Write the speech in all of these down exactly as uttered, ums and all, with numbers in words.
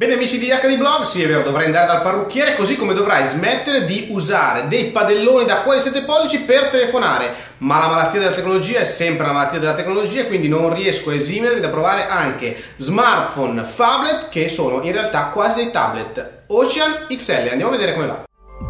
Bene amici di acca di Blog, sì è vero, dovrai andare dal parrucchiere, così come dovrai smettere di usare dei padelloni da quasi sette pollici per telefonare, ma la malattia della tecnologia è sempre la malattia della tecnologia, quindi non riesco a esimermi da provare anche smartphone phablet che sono in realtà quasi dei tablet. Ocean X L, andiamo a vedere come va.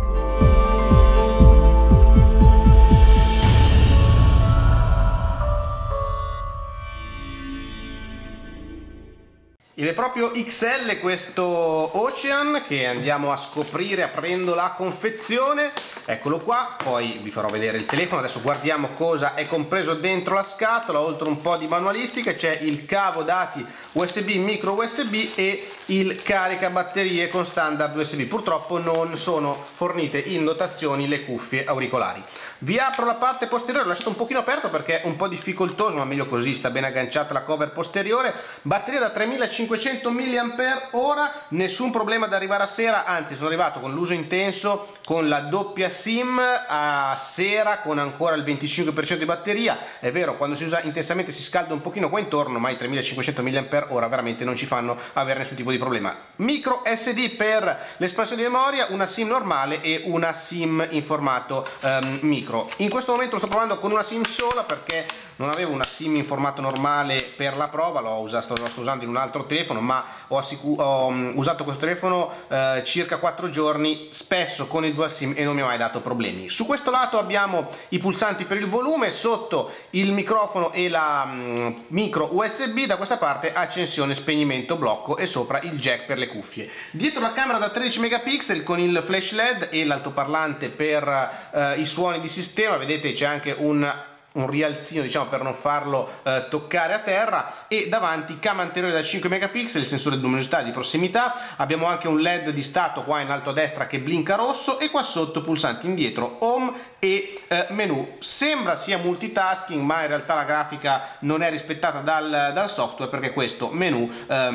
Ed è proprio X L questo Ocean che andiamo a scoprire aprendo la confezione. Eccolo qua, poi vi farò vedere il telefono. Adesso guardiamo cosa è compreso dentro la scatola. Oltre un po' di manualistica c'è il cavo dati U S B, micro U S B e il caricabatterie con standard U S B. Purtroppo non sono fornite in dotazioni le cuffie auricolari. Vi apro la parte posteriore, l'ho lasciato un pochino aperto perché è un po' difficoltoso, ma meglio così, sta ben agganciata la cover posteriore. Batteria da tremilacinquecento milliampere ora, nessun problema ad arrivare a sera, anzi sono arrivato con l'uso intenso con la doppia SIM a sera con ancora il venticinque per cento di batteria. È vero, quando si usa intensamente si scalda un pochino qua intorno, ma i tremilacinquecento milliampere ora veramente non ci fanno avere nessun tipo di problema. Micro S D per l'espansione di memoria, una SIM normale e una SIM in formato um, micro. In questo momento lo sto provando con una SIM sola perché non avevo una SIM in formato normale per la prova, l'ho usato, lo sto usando in un altro telefono, ma ho, ho um, usato questo telefono eh, circa quattro giorni, spesso con il dual SIM e non mi ha mai dato problemi. Su questo lato abbiamo i pulsanti per il volume, sotto il microfono e la um, micro U S B, da questa parte accensione, spegnimento, blocco e sopra il jack per le cuffie. Dietro la camera da tredici megapixel con il flash L E D e l'altoparlante per uh, i suoni di sistema, vedete c'è anche un un rialzino, diciamo, per non farlo eh, toccare a terra, e davanti cam anteriore da cinque megapixel, il sensore di luminosità e di prossimità. Abbiamo anche un L E D di stato qua in alto a destra che blinka rosso, e qua sotto pulsanti indietro, home e eh, menu. Sembra sia multitasking, ma in realtà la grafica non è rispettata dal, dal software, perché questo menu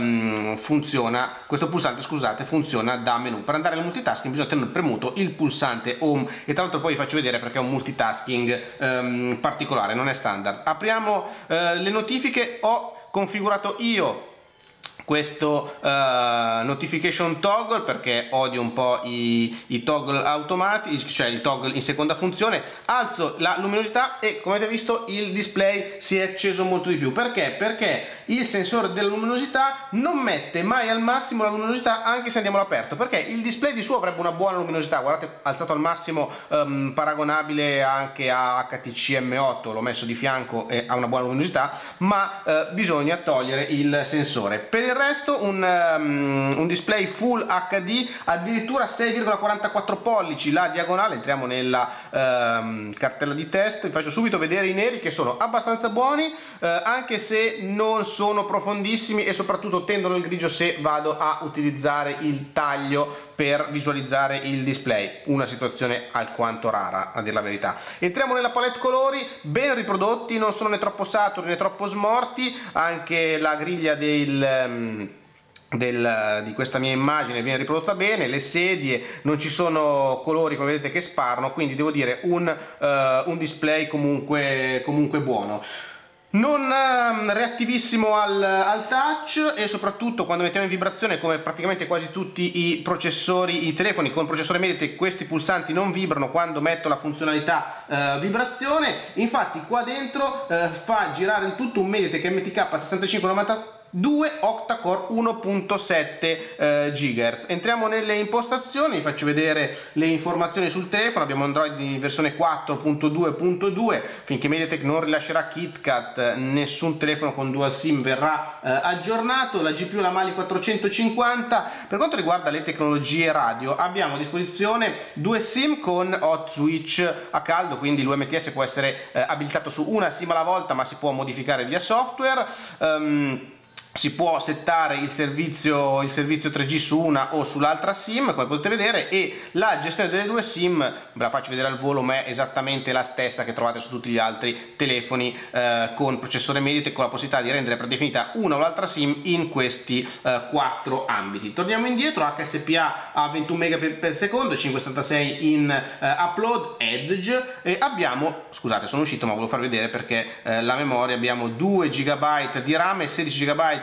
um, funziona, questo pulsante scusate funziona da menu. Per andare al multitasking bisogna tenere premuto il pulsante home, e tra l'altro poi vi faccio vedere perché è un multitasking um, particolare, non è standard. Apriamo uh, le notifiche. Ho configurato io questo uh, notification toggle perché odio un po' i, i toggle automatici, cioè il toggle in seconda funzione. Alzo la luminosità e come avete visto il display si è acceso molto di più. Perché? Perché il sensore della luminosità non mette mai al massimo la luminosità anche se andiamo all'aperto, perché il display di suo avrebbe una buona luminosità, guardate, alzato al massimo, um, paragonabile anche a H T C M otto, l'ho messo di fianco e ha una buona luminosità, ma uh, bisogna togliere il sensore. Per il resto un, um, un display full H D, addirittura sei virgola quarantaquattro pollici la diagonale. Entriamo nella um, cartella di test, vi faccio subito vedere i neri che sono abbastanza buoni, uh, anche se non sono profondissimi, e soprattutto tendono il grigio se vado a utilizzare il taglio per visualizzare il display, una situazione alquanto rara a dire la verità. Entriamo nella palette colori, ben riprodotti, non sono né troppo saturi né troppo smorti. Anche la griglia del um, Del, di questa mia immagine viene riprodotta bene, le sedie non ci sono colori come vedete che sparano, quindi devo dire un, uh, un display comunque, comunque buono. Non um, reattivissimo al, al touch, e soprattutto quando mettiamo in vibrazione, come praticamente quasi tutti i processori, i telefoni con processore Mediatek, questi pulsanti non vibrano quando metto la funzionalità uh, vibrazione. Infatti qua dentro uh, fa girare il tutto un Mediatek M T K sessantacinque novantadue octa-core uno virgola sette eh, gigahertz. Entriamo nelle impostazioni, vi faccio vedere le informazioni sul telefono. Abbiamo Android in versione quattro punto due punto due, finché Mediatek non rilascerà KitKat nessun telefono con dual SIM verrà eh, aggiornato. La G P U, la Mali quattrocentocinquanta. Per quanto riguarda le tecnologie radio, abbiamo a disposizione due SIM con hot switch a caldo, quindi l'U M T S può essere eh, abilitato su una SIM alla volta, ma si può modificare via software. Um, Si può settare il servizio, il servizio tre G su una o sull'altra SIM, come potete vedere, e la gestione delle due SIM, ve la faccio vedere al volo, ma è esattamente la stessa che trovate su tutti gli altri telefoni eh, con processore Mediatek, con la possibilità di rendere predefinita una o l'altra SIM in questi eh, quattro ambiti. Torniamo indietro, H S P A a ventuno megabit per secondo, cinquecentosettantasei in eh, upload, Edge, e abbiamo, scusate sono uscito ma volevo farvi vedere perché eh, la memoria, abbiamo due giga di RAM e sedici giga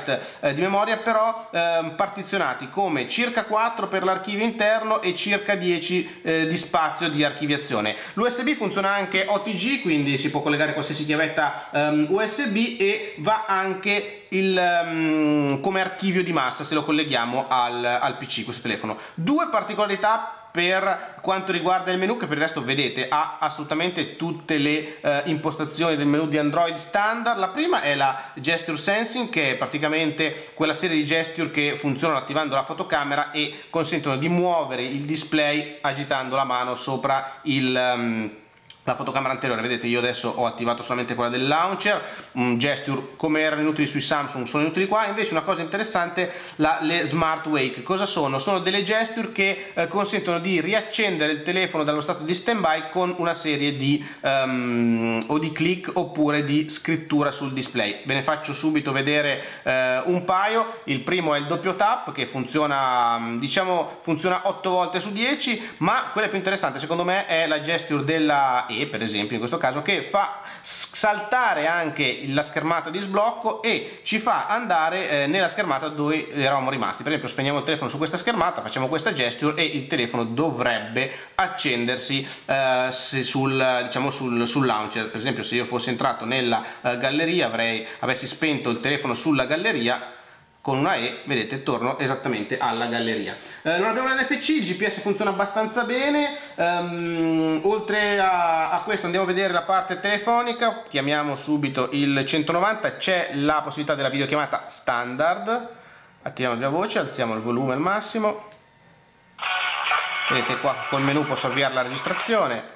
gigabyte eh, di memoria, però eh, partizionati come circa quattro per l'archivio interno e circa dieci eh, di spazio di archiviazione. L'U S B funziona anche O T G, quindi si può collegare qualsiasi chiavetta um, U S B, e va anche il, um, come archivio di massa se lo colleghiamo al, al P C questo telefono. Due particolarità per quanto riguarda il menu, che per il resto vedete ha assolutamente tutte le eh, impostazioni del menu di Android standard. La prima è la Gesture Sensing, che è praticamente quella serie di gesture che funzionano attivando la fotocamera e consentono di muovere il display agitando la mano sopra il um, la fotocamera anteriore. Vedete, io adesso ho attivato solamente quella del launcher, un gesture come erano inutili sui Samsung sono inutili qua. Invece una cosa interessante, la, le Smart Wake, cosa sono? Sono delle gesture che eh, consentono di riaccendere il telefono dallo stato di standby con una serie di um, o di click oppure di scrittura sul display. Ve ne faccio subito vedere eh, un paio. Il primo è il doppio tap, che funziona, diciamo, funziona otto volte su dieci, ma quella più interessante secondo me è la gesture della E, per esempio in questo caso, che fa saltare anche la schermata di sblocco e ci fa andare eh, nella schermata dove eravamo rimasti. Per esempio, spegniamo il telefono su questa schermata, facciamo questa gesture e il telefono dovrebbe accendersi eh, se sul, diciamo, sul, sul launcher. Per esempio, se io fossi entrato nella eh, galleria, avrei avessi spento il telefono sulla galleria, con una E, vedete, torno esattamente alla galleria. Eh, non abbiamo l'N F C, il G P S funziona abbastanza bene. Um, oltre a, a questo andiamo a vedere la parte telefonica, chiamiamo subito il centonovanta, c'è la possibilità della videochiamata standard, attiviamo la voce, alziamo il volume al massimo, vedete qua col menu posso avviare la registrazione.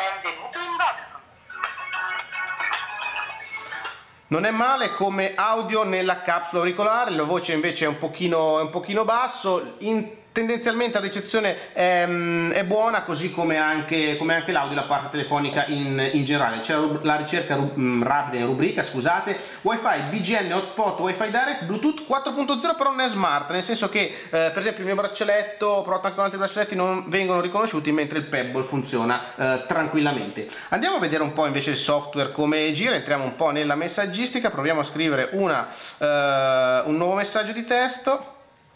Non è male come audio nella capsula auricolare, la voce invece è un pochino, è un pochino basso. In, tendenzialmente la ricezione è, è buona, così come anche, come anche l'audio, la parte telefonica in, in generale. C'è la, la ricerca rub, rapida in rubrica, scusate, Wi-Fi, B G N, hotspot, Wi-Fi direct, Bluetooth quattro punto zero, però non è smart, nel senso che eh, per esempio il mio braccialetto, ho provato anche con altri braccialetti, non vengono riconosciuti, mentre il Pebble funziona eh, tranquillamente. Andiamo a vedere un po' invece il software come gira, entriamo un po' nella messaggistica, proviamo a scrivere una, eh, un nuovo messaggio di testo.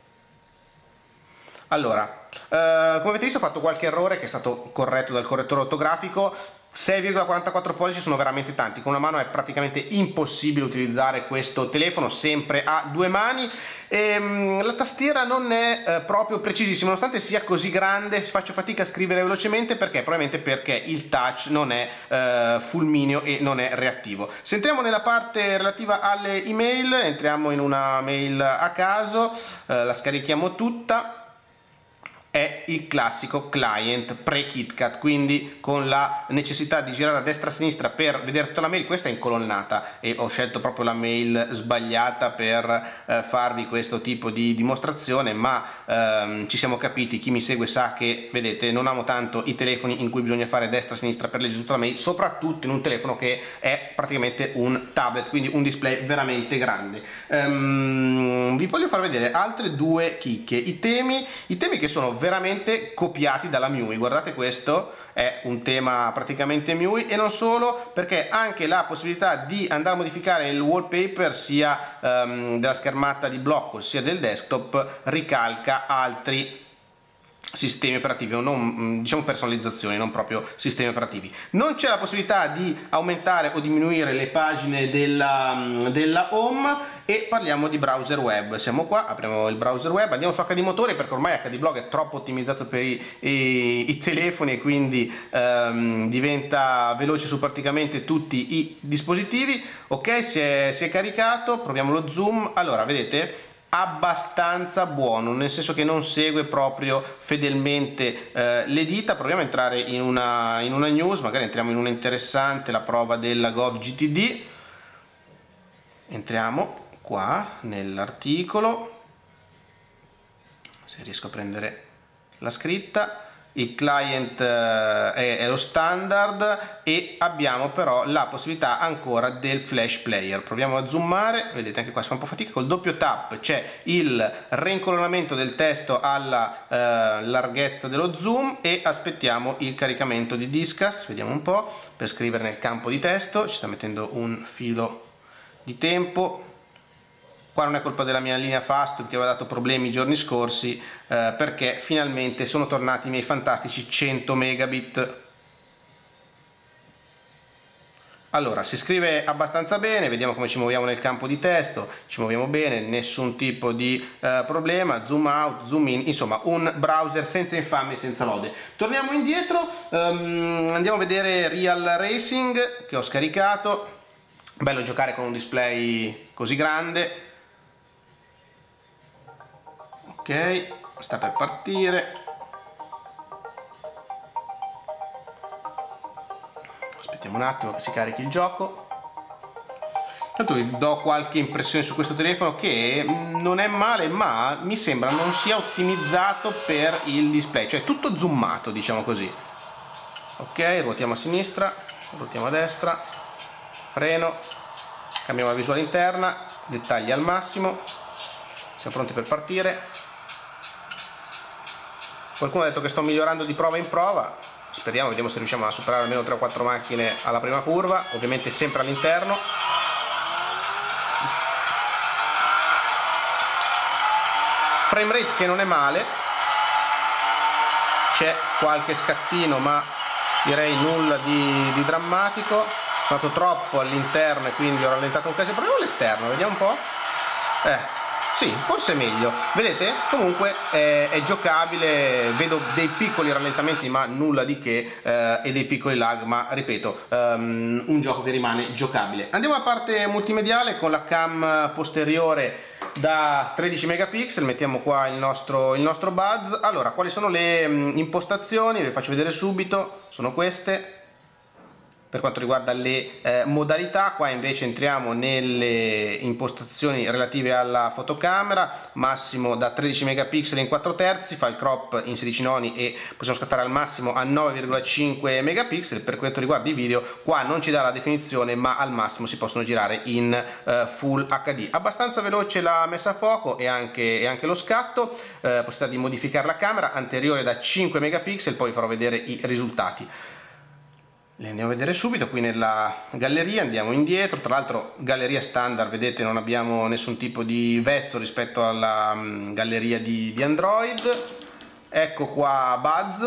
Allora, eh, come avete visto ho fatto qualche errore che è stato corretto dal correttore ortografico. sei virgola quarantaquattro pollici sono veramente tanti, con una mano è praticamente impossibile utilizzare questo telefono sempre a due mani. E, um, la tastiera non è eh, proprio precisissima, nonostante sia così grande faccio fatica a scrivere velocemente, perché probabilmente perché il touch non è eh, fulmineo e non è reattivo. Se entriamo nella parte relativa alle email, entriamo in una mail a caso, eh, la scarichiamo tutta. È il classico client pre-KitKat, quindi con la necessità di girare a destra e a sinistra per vedere tutta la mail. Questa è incolonnata e ho scelto proprio la mail sbagliata per eh, farvi questo tipo di dimostrazione, ma ehm, ci siamo capiti, chi mi segue sa che, vedete, non amo tanto i telefoni in cui bisogna fare destra e sinistra per leggere tutta la mail, soprattutto in un telefono che è praticamente un tablet, quindi un display veramente grande. Ehm, vi voglio far vedere altre due chicche, i temi, i temi che sono veramente copiati dalla M I U I. Guardate, questo è un tema praticamente M I U I, e non solo, perché anche la possibilità di andare a modificare il wallpaper sia um, della schermata di blocco sia del desktop ricalca altri sistemi operativi, o non, diciamo personalizzazioni, non proprio sistemi operativi. Non c'è la possibilità di aumentare o diminuire le pagine della, della home. E parliamo di browser web. Siamo qua, apriamo il browser web, andiamo su H D Motori, perché ormai H D Blog è troppo ottimizzato per i, i, i telefoni, e quindi ehm, diventa veloce su praticamente tutti i dispositivi. Ok, si è, si è caricato, proviamo lo zoom. Allora, vedete, abbastanza buono, nel senso che non segue proprio fedelmente eh, le dita. Proviamo a entrare in una, in una news, magari entriamo in una interessante, la prova della Gov G T D. Entriamo qua nell'articolo, se riesco a prendere la scritta. Il client eh, è, è lo standard, e abbiamo però la possibilità ancora del flash player. Proviamo a zoomare, vedete anche qua si fa un po' fatica. Col doppio tap c'è il reincolonnamento del testo alla eh, larghezza dello zoom, e aspettiamo il caricamento di Disqus. Vediamo un po', per scrivere nel campo di testo ci sta mettendo un filo di tempo. Qua non è colpa della mia linea Fastweb che aveva dato problemi i giorni scorsi, eh, perché finalmente sono tornati i miei fantastici cento megabit. Allora, si scrive abbastanza bene, vediamo come ci muoviamo nel campo di testo, ci muoviamo bene, nessun tipo di eh, problema, zoom out, zoom in, insomma un browser senza infamia e senza lode. Torniamo indietro, um, andiamo a vedere Real Racing che ho scaricato, bello giocare con un display così grande. Ok, sta per partire. Aspettiamo un attimo che si carichi il gioco. Tanto vi do qualche impressione su questo telefono che non è male, ma mi sembra non sia ottimizzato per il display, cioè tutto zoomato, diciamo così. Ok, ruotiamo a sinistra, ruotiamo a destra, freno, cambiamo la visuale interna, dettagli al massimo, siamo pronti per partire. Qualcuno ha detto che sto migliorando di prova in prova, speriamo, vediamo se riusciamo a superare almeno tre o quattro macchine alla prima curva, ovviamente sempre all'interno. Frame rate che non è male, c'è qualche scattino ma direi nulla di, di drammatico. Sono andato troppo all'interno e quindi ho rallentato un casino. Proviamo l'esterno, vediamo un po'. Eh, sì, forse meglio. Vedete? Comunque è, è giocabile, vedo dei piccoli rallentamenti ma nulla di che, eh, e dei piccoli lag, ma ripeto, um, un gioco che rimane giocabile. Andiamo alla parte multimediale con la cam posteriore da tredici megapixel, mettiamo qua il nostro, il nostro Buzz. Allora, quali sono le um, impostazioni? Vi faccio vedere subito, sono queste. Per quanto riguarda le eh, modalità, qua invece entriamo nelle impostazioni relative alla fotocamera, massimo da tredici megapixel in quattro terzi, fa il crop in sedici noni e possiamo scattare al massimo a nove virgola cinque megapixel. Per quanto riguarda i video, qua non ci dà la definizione, ma al massimo si possono girare in eh, Full acca di. Abbastanza veloce la messa a fuoco e anche, e anche lo scatto, eh, possibilità di modificare la camera, anteriore da cinque megapixel, poi vi farò vedere i risultati. Le andiamo a vedere subito qui nella galleria, andiamo indietro, tra l'altro galleria standard, vedete non abbiamo nessun tipo di vezzo rispetto alla um, galleria di, di Android. Ecco qua Buzz.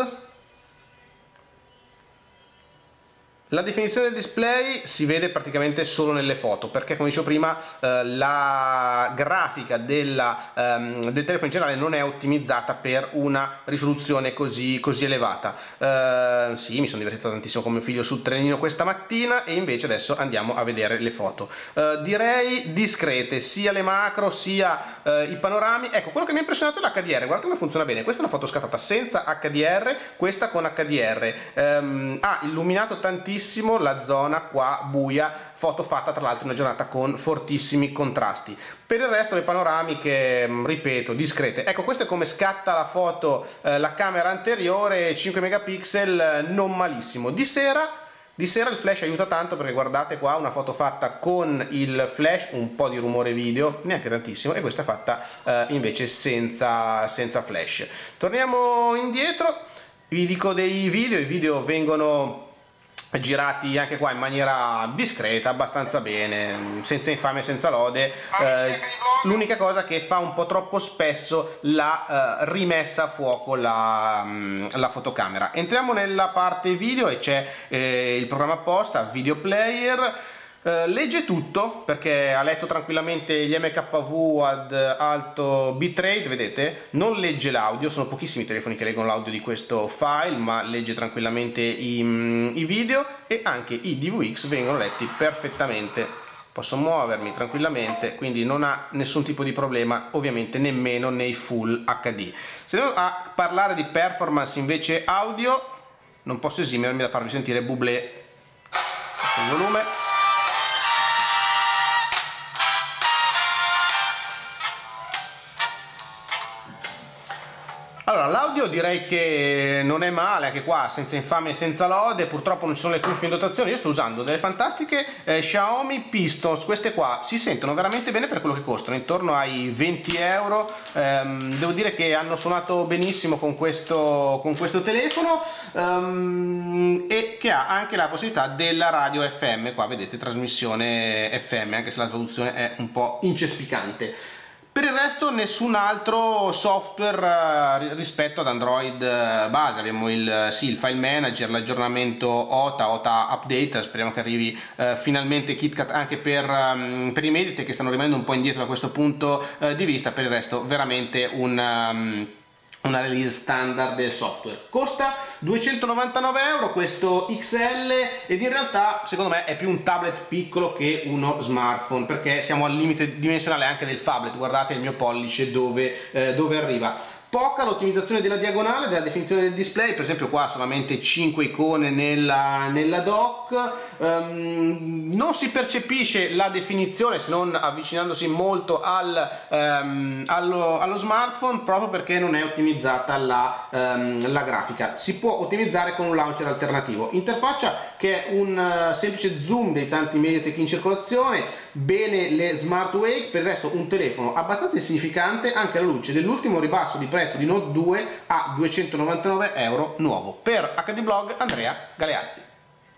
La definizione del display si vede praticamente solo nelle foto, perché come dicevo prima eh, la grafica della, ehm, del telefono in generale non è ottimizzata per una risoluzione così, così elevata. Eh, sì, mi sono divertito tantissimo con mio figlio sul trenino questa mattina e invece adesso andiamo a vedere le foto. Eh, direi discrete, sia le macro sia eh, i panorami. Ecco, quello che mi ha impressionato è l'H D R, guardate come funziona bene. Questa è una foto scattata senza H D R, questa con H D R. Eh, ha illuminato tantissimo la zona qua buia, foto fatta tra l'altro in una giornata con fortissimi contrasti. Per il resto le panoramiche, ripeto, discrete. Ecco, questo è come scatta la foto eh, la camera anteriore, cinque megapixel, non malissimo. Di sera Di sera il flash aiuta tanto, perché guardate qua una foto fatta con il flash, un po' di rumore video, neanche tantissimo, e questa è fatta eh, invece senza, senza flash. Torniamo indietro, vi dico dei video, i video vengono girati anche qua in maniera discreta, abbastanza bene, senza infamia e senza lode. Eh, l'unica cosa che fa un po' troppo spesso la eh, rimessa a fuoco la, la fotocamera. Entriamo nella parte video e c'è eh, il programma apposta, Video Player. Uh, legge tutto, perché ha letto tranquillamente gli M K V ad alto bitrate, vedete? Non legge l'audio, sono pochissimi i telefoni che leggono l'audio di questo file, ma legge tranquillamente i, i video, e anche i D V X vengono letti perfettamente. Posso muovermi tranquillamente, quindi non ha nessun tipo di problema, ovviamente nemmeno nei Full acca di. Se andiamo a parlare di performance invece audio, non posso esimermi da farvi sentire Bublé. Il volume. Allora, l'audio direi che non è male, anche qua senza infame e senza lode, purtroppo non ci sono le cuffie in dotazione. Io sto usando delle fantastiche eh, Xiaomi Pistons, queste qua si sentono veramente bene per quello che costano, intorno ai venti euro. Ehm, devo dire che hanno suonato benissimo con questo, con questo telefono, ehm, e che ha anche la possibilità della radio F M, qua vedete trasmissione F M, anche se la traduzione è un po' incespicante. Per il resto nessun altro software rispetto ad Android base. Abbiamo il, sì, il file manager, l'aggiornamento O T A, O T A Update, speriamo che arrivi eh, finalmente KitKat anche per, um, per i Mediatek, che stanno rimanendo un po' indietro da questo punto eh, di vista. Per il resto veramente un... Um, una release standard del software. Costa duecentonovantanove euro questo X L, ed in realtà secondo me è più un tablet piccolo che uno smartphone, perché siamo al limite dimensionale anche del phablet. Guardate il mio pollice dove, eh, dove arriva. Poca l'ottimizzazione della diagonale, della definizione del display, per esempio qua solamente cinque icone nella, nella dock, um, non si percepisce la definizione se non avvicinandosi molto al, um, allo, allo smartphone, proprio perché non è ottimizzata la, um, la grafica. Si può ottimizzare con un launcher alternativo. Interfaccia che è un uh, semplice zoom dei tanti Mediatek in circolazione, bene le Smart Wake. Per il resto un telefono abbastanza insignificante anche alla luce dell'ultimo ribasso di prezzo di Note due a duecentonovantanove euro nuovo. Per H D Blog, Andrea Galeazzi.